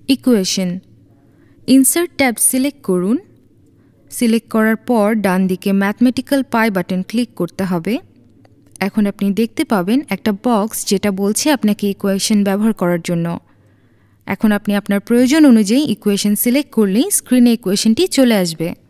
Equation. Insert tab select করুন। Select করার পর ডান দিকে ম্যাথমেটিক্যাল পাই বাটন ক্লিক করতে হবে। এখন আপনি দেখতে পাবেন একটা বক্স যেটা বলছে আপনাকে ইকুয়েশন ব্যবহার করার জন্য। এখন আপনি আপনার প্রয়োজন অনুযায়ী ইকুয়েশন সিলেক্ট করলেই স্ক্রিনে ইকুয়েশনটি চলে আসবে।